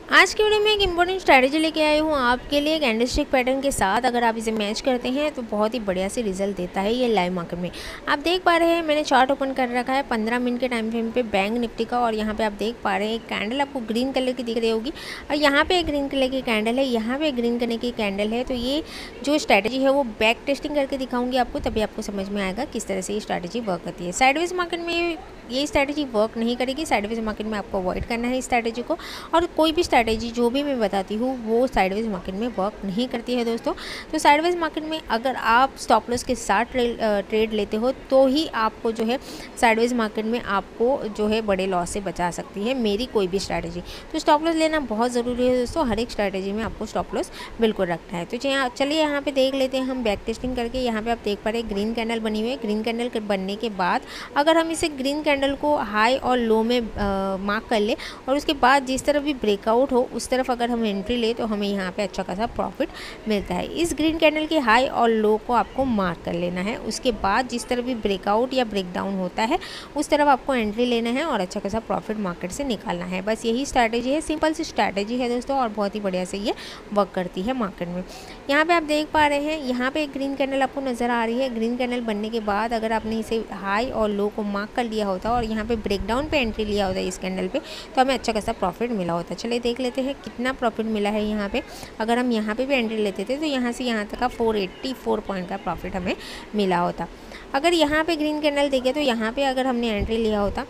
आज की वीडियो में एक इंपॉर्टेंट स्ट्रैटेजी लेके आई हूँ आपके लिए कैंडलस्टिक पैटर्न के साथ। अगर आप इसे मैच करते हैं तो बहुत ही बढ़िया से रिजल्ट देता है ये लाइव मार्केट में। आप देख पा रहे हैं मैंने चार्ट ओपन कर रखा है 15 मिनट के टाइम फ्रेम पे बैंक निफ्टी का, और यहाँ पे आप देख पा रहे हैं एक कैंडल आपको ग्रीन कलर की दिख रही होगी, और यहाँ पे एक ग्रीन कलर की कैंडल है, यहाँ पे एक ग्रीन कलर की कैंडल है। तो ये जो स्ट्रैटेजी है वो बैक टेस्टिंग करके दिखाऊंगी आपको, तभी आपको समझ में आएगा किस तरह से ये स्ट्रैटेजी वर्क करती है। साइडवेज मार्केट में ये स्ट्रैटेजी वर्क नहीं करेगी। साइडवेज मार्केट में आपको अवॉइड करना है इस स्ट्रैटेजी को, और कोई भी स्ट्रैटेजी जो भी मैं बताती हूँ वो साइडवेज मार्केट में वर्क नहीं करती है दोस्तों। तो साइडवेज मार्केट में अगर आप स्टॉप लॉस के साथ ट्रेड लेते हो तो ही आपको जो है साइडवेज मार्केट में आपको जो है बड़े लॉस से बचा सकती है मेरी कोई भी स्ट्रैटेजी। तो स्टॉप लॉस लेना बहुत ज़रूरी है दोस्तों, हर एक स्ट्रैटेजी में आपको स्टॉप लॉस बिल्कुल रखना है। तो चलिए यहाँ पे देख लेते हैं हम बैक टेस्टिंग करके। यहाँ पे आप देख पा रहे हैं ग्रीन कैंडल बनी हुई है। ग्रीन कैंडल बनने के बाद अगर हम इसे ग्रीन कैंडल को हाई और लो में मार्क कर ले, और उसके बाद जिस तरफ भी ब्रेकआउट हो उस तरफ अगर हम एंट्री ले तो हमें यहाँ पे अच्छा खासा प्रॉफिट मिलता है। इस ग्रीन कैंडल के हाई और लो को आपको मार्क कर लेना है। उसके बाद जिस तरफ भी ब्रेकआउट या ब्रेकडाउन होता है उस तरफ आपको एंट्री लेना है और अच्छा खासा प्रॉफिट मार्केट से निकालना है। बस यही स्ट्रैटेजी है, सिंपल सी स्ट्रैटेजी है दोस्तों, और बहुत ही बढ़िया से ये वर्क करती है मार्केट में। यहाँ पे आप देख पा रहे हैं यहाँ पे एक ग्रीन कैंडल आपको नज़र आ रही है। ग्रीन कैंडल बनने के बाद अगर आपने इसे हाई और लो को मार्क कर लिया होता और यहाँ पे ब्रेकडाउन पे एंट्री लिया होता है इस कैंडल पे, तो हमें अच्छा खासा प्रॉफिट मिला होता। चलिए देख लेते हैं कितना प्रॉफिट मिला है यहाँ पे। अगर हम यहाँ पे भी एंट्री लेते थे तो यहाँ से यहाँ तक का 484 पॉइंट का प्रॉफिट हमें मिला होता। अगर यहाँ पे ग्रीन कैंडल देखे तो यहाँ पे अगर हमने एंट्री लिया होता,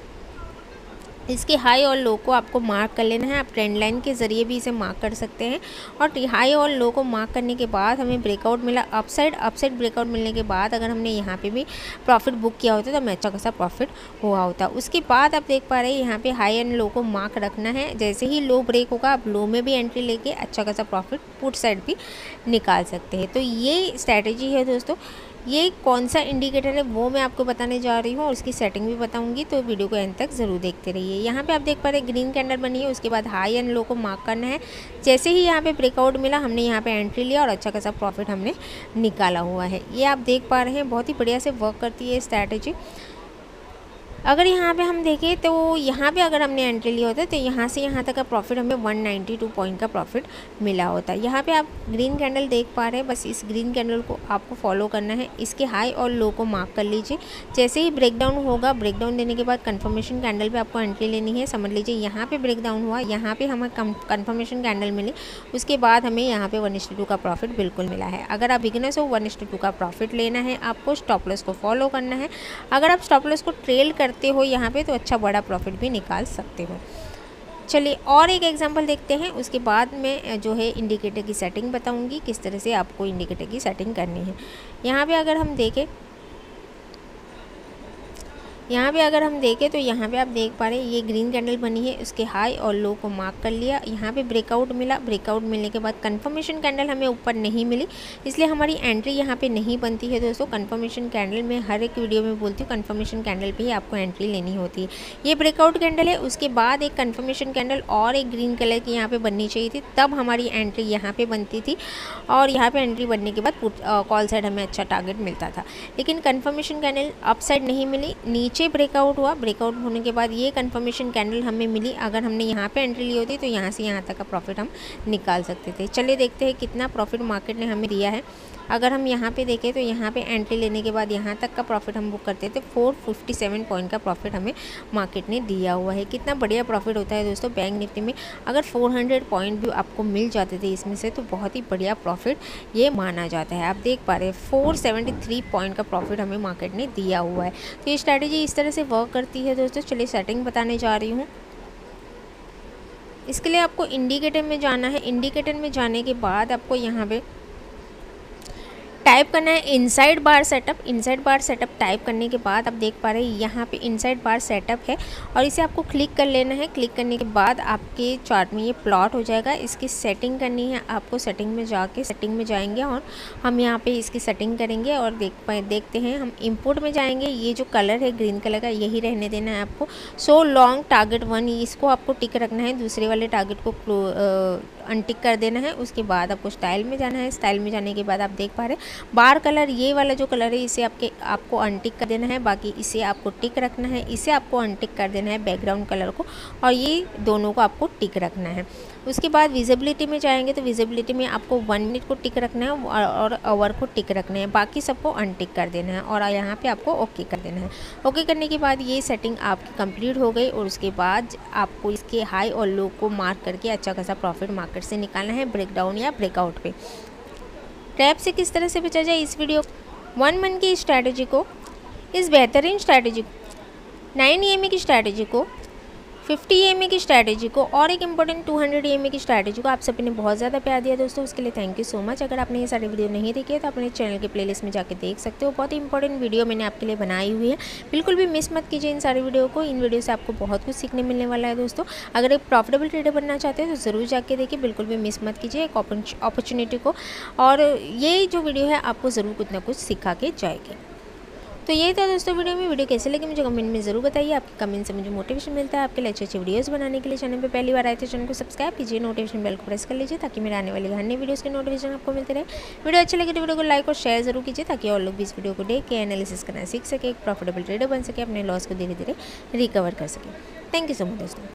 इसके हाई और लो को आपको मार्क कर लेना है। आप ट्रेंड लाइन के ज़रिए भी इसे मार्क कर सकते हैं। और हाई और लो को मार्क करने के बाद हमें ब्रेकआउट मिला अपसाइड ब्रेकआउट मिलने के बाद अगर हमने यहाँ पे भी प्रॉफिट बुक किया होता तो हमें अच्छा खासा प्रॉफिट हुआ होता। उसके बाद आप देख पा रहे हैं यहाँ पे हाई एंड लो को मार्क रखना है। जैसे ही लो ब्रेक होगा आप लो में भी एंट्री लेके अच्छा खासा प्रॉफिट पुट साइड भी निकाल सकते हैं। तो ये स्ट्रैटेजी है दोस्तों। ये कौन सा इंडिकेटर है वो मैं आपको बताने जा रही हूँ और उसकी सेटिंग भी बताऊंगी, तो वीडियो को एंड तक ज़रूर देखते रहिए। यहाँ पे आप देख पा रहे हैं ग्रीन कैंडल बनी है, उसके बाद हाई एंड लो को मार्क करना है। जैसे ही यहाँ पे ब्रेकआउट मिला हमने यहाँ पे एंट्री लिया और अच्छा खासा प्रॉफिट हमने निकाला हुआ है। ये आप देख पा रहे हैं बहुत ही बढ़िया से वर्क करती है स्ट्रैटेजी। अगर यहाँ पे हम देखें तो यहाँ पे अगर हमने एंट्री लिया होता तो यहाँ से यहाँ तक का प्रॉफिट हमें 192 पॉइंट का प्रॉफिट मिला होता। यहाँ पे आप ग्रीन कैंडल देख पा रहे हैं, बस इस ग्रीन कैंडल को आपको फॉलो करना है। इसके हाई और लो को मार्क कर लीजिए। जैसे ही ब्रेकडाउन होगा, ब्रेकडाउन देने के बाद कंफर्मेशन कैंडल पे आपको एंट्री लेनी है। समझ लीजिए यहाँ पे ब्रेकडाउन हुआ, यहाँ पे हमें कंफर्मेशन कैंडल मिली, उसके बाद हमें यहाँ पे 1:2 का प्रॉफिट बिल्कुल मिला है। अगर आप बिगिनर्स हो 1:2 का प्रॉफिट लेना है, आपको स्टॉप लॉस को फॉलो करना है। अगर आप स्टॉप लॉस को ट्रेल करते हो यहाँ पे तो अच्छा बड़ा प्रॉफिट भी निकाल सकते हो। चलिए और एक एग्जांपल देखते हैं, उसके बाद मैं जो है इंडिकेटर की सेटिंग बताऊंगी किस तरह से आपको इंडिकेटर की सेटिंग करनी है। यहाँ पे अगर हम देखें तो यहाँ पे आप देख पा रहे हैं ये ग्रीन कैंडल बनी है, उसके हाई और लो को मार्क कर लिया। यहाँ पे ब्रेकआउट मिला, ब्रेकआउट मिलने के बाद कंफर्मेशन कैंडल हमें ऊपर नहीं मिली, इसलिए हमारी एंट्री यहाँ पे नहीं बनती है दोस्तों। कंफर्मेशन कैंडल में हर एक वीडियो में बोलती हूँ कंफर्मेशन कैंडल पे ही आपको एंट्री लेनी होती है। ये ब्रेकआउट कैंडल है, उसके बाद एक कंफर्मेशन कैंडल और एक ग्रीन कलर की यहाँ पे बननी चाहिए थी, तब हमारी एंट्री यहाँ पे बनती थी, और यहाँ पे एंट्री बनने के बाद कॉल साइड हमें अच्छा टारगेट मिलता था। लेकिन कंफर्मेशन कैंडल अप साइड नहीं मिली, नीचे ब्रेकआउट हुआ। ब्रेकआउट होने के बाद ये कंफर्मेशन कैंडल हमें मिली। अगर हमने यहाँ पे एंट्री ली होती तो यहाँ से यहाँ तक का प्रॉफिट हम निकाल सकते थे। चलिए देखते हैं कितना प्रॉफिट मार्केट ने हमें दिया है। अगर हम यहाँ पे देखें तो यहाँ पे एंट्री लेने के बाद यहाँ तक का प्रॉफिट हम बुक करते थे, 457 पॉइंट का प्रॉफिट हमें मार्केट ने दिया हुआ है। कितना बढ़िया प्रॉफिट होता है दोस्तों बैंक निफ्टी में। अगर 400 पॉइंट भी आपको मिल जाते थे इसमें से तो बहुत ही बढ़िया प्रॉफिट ये माना जाता है। आप देख पा रहे हैं 473 पॉइंट का प्रॉफिट हमें मार्केट ने दिया हुआ है। तो ये स्ट्रैटेजी इस तरह से वर्क करती है दोस्तों। चलिए सेटिंग बताने जा रही हूँ। इसके लिए आपको इंडिकेटर में जाना है। इंडिकेटर में जाने के बाद आपको यहाँ पे टाइप करना है inside bar setup. Inside bar setup type करने के बाद आप देख पा रहे हैं यहाँ पे इनसाइड बार सेटअप है, और इसे आपको क्लिक कर लेना है। क्लिक करने के बाद आपके चार्ट में ये प्लॉट हो जाएगा। इसकी सेटिंग करनी है आपको। सेटिंग में जाके सेटिंग में जाएंगे और हम यहाँ पे इसकी सेटिंग करेंगे और देखते हैं। हम इंपोर्ट में जाएंगे, ये जो कलर है ग्रीन कलर का यही रहने देना है आपको। सो लॉन्ग टारगेट 1 इसको आपको टिक रखना है, दूसरे वाले टारगेट को अनटिक कर देना है। उसके बाद आपको स्टाइल में जाना है। स्टाइल में जाने के बाद आप देख पा रहे हैं बार कलर, ये वाला जो कलर है इसे आपको अनटिक कर देना है। बाकी इसे आपको टिक रखना है, इसे आपको अनटिक कर देना है बैकग्राउंड कलर को, और ये दोनों को आपको टिक रखना है। उसके बाद विजिबिलिटी में जाएंगे तो विजिबिलिटी में आपको 1 मिनट को टिक रखना है और आवर को टिक रखना है। बाकी सबको अनटिक कर देना है और यहाँ पे आपको ओके कर देना है। ओके करने के बाद ये सेटिंग आपकी कंप्लीट हो गई और उसके बाद आपको इसके हाई और लो को मार्क करके अच्छा खासा प्रॉफिट मार्केट से निकालना है ब्रेकडाउन या ब्रेकआउट पे। ट्रैप से किस तरह से बचा जाए, इस वीडियो 1 मंथ की स्ट्रैटेजी को, इस बेहतरीन स्ट्रैटेजी को, 9 EMA की स्ट्रैटेजी को, 50 EMA की स्ट्रैटेजी को और एक इंपॉर्टेंट 200 EMA की स्ट्रैटेजी को आप सभी ने बहुत ज़्यादा प्यार दिया दोस्तों, उसके लिए थैंक यू सो मच। अगर आपने ये सारी वीडियो नहीं देखी है तो अपने चैनल के प्लेलिस्ट में जाके देख सकते हो। बहुत ही इंपॉर्टेंट वीडियो मैंने आपके लिए बनाई हुई है, बिल्कुल भी मिस मत कीजिए इन सारी वीडियो को। इन वीडियो से आपको बहुत कुछ सीखने मिलने वाला है दोस्तों। अगर एक प्रॉफिटेबल ट्रेडर बनना चाहते हैं तो ज़रूर जाके देखिए, बिल्कुल भी मिस मत कीजिए एक अपॉर्चुनिटी को, और ये जो वीडियो है आपको ज़रूर कुछ ना कुछ सिखा के जाएगी। तो यही था दोस्तों वीडियो में। वीडियो कैसे लगी मुझे कमेंट में ज़रूर बताइए। आपके कमेंट से मुझे मोटिवेशन मिलता है आपके लिए अच्छे अच्छे वीडियोस बनाने के लिए। चैनल पे पहली बार आए थे चैनल को सब्सक्राइब कीजिए, नोटिफिकेशन बेल को प्रेस कर लीजिए ताकि मेरे आने वाली हर नई वीडियोस के नोटिफिकेशन आपको मिलते रहे। वीडियो अच्छी लगी तो वीडियो को लाइक और शेयर जरूर कीजिए ताकि और लोग भी इस वीडियो को देख के एनालिसिस करना सीख सके, एक प्रॉफिटेबल ट्रेडर बन सके, अपने लॉस को धीरे धीरे रिकवर कर सके। थैंक यू सो मच दोस्तों।